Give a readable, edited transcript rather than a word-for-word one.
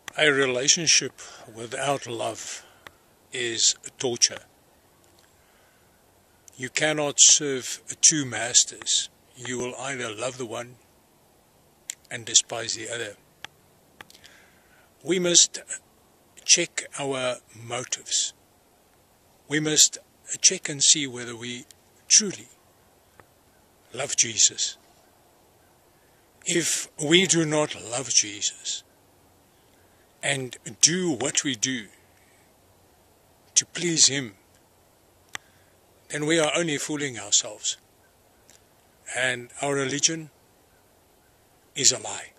A relationship without love is torture. You cannot serve two masters. You will either love the one and despise the other. We must check our motives. We must check and see whether we truly love Jesus. If we do not love Jesus and do what we do to please Him, then we are only fooling ourselves. And our religion is a lie.